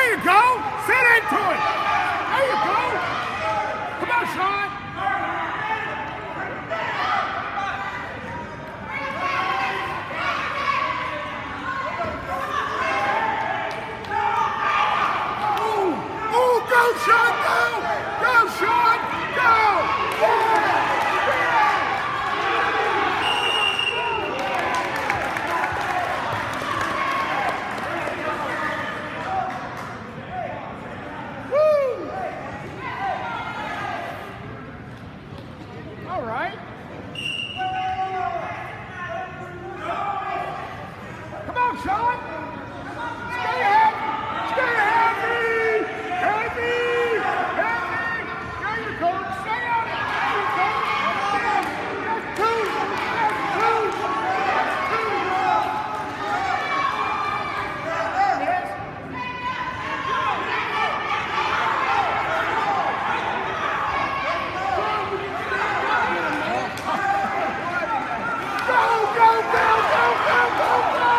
There you go. Sit into it. There you go. Come on, Sean. Ooh, go, Sean, go. Go, Sean, go. All right. Come on, Sean. Stay heavy. Stay heavy. Heavy. Heavy. There you go. Stay on it. There you go. That's two. That's two. That's two. There it is. Go, go, go, go, go, go, go!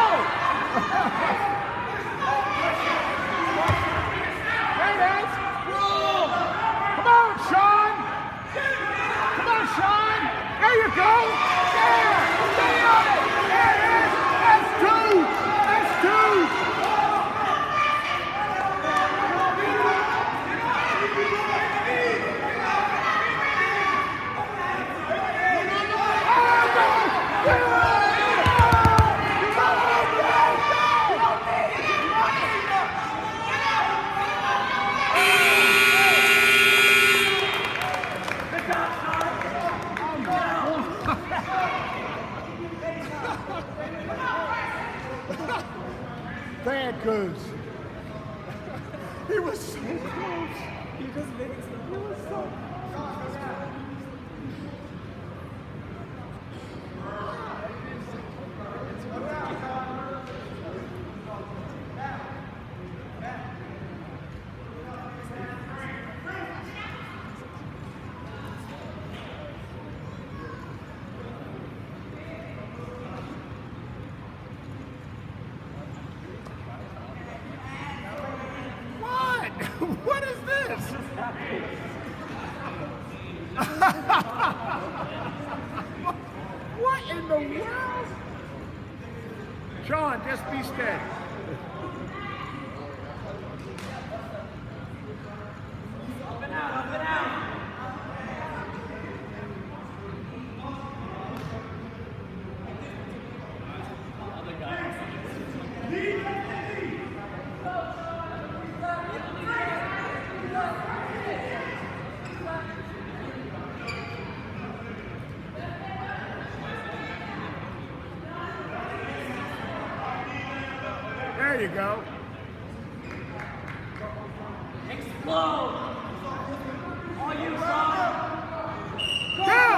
There it is. Come on, Sean. Come on, Sean. There you go. Yeah. Stay on it. There it is. That's two. That's two. Bad goose. He was so close. He just made it. He was so What is this? What in the world? Sean, just be steady. Up and out, up and out. There you go. Explode! All you, Sean! Go!